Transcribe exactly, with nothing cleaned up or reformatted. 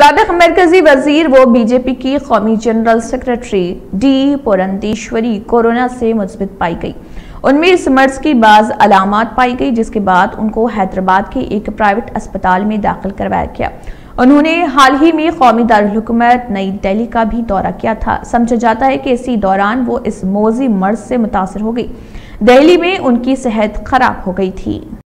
साबिक मरकजी वजीर व बीजेपी की कौमी general secretary D Purandeswari corona से मुस्बित पाई गई। उनमें इस मर्ज की बाज अलामात पाई गई, जिसके बाद उनको हैदराबाद के एक प्राइवेट अस्पताल में दाखिल करवाया गया। उन्होंने हाल ही में कौमी दारुल हुकूमत नई दिल्ली का भी दौरा किया था। समझा जाता है कि इसी दौरान वो इस मौजी मर्ज से मुतासर हो गई। दिल्ली में उनकी सेहत खराब हो गई थी।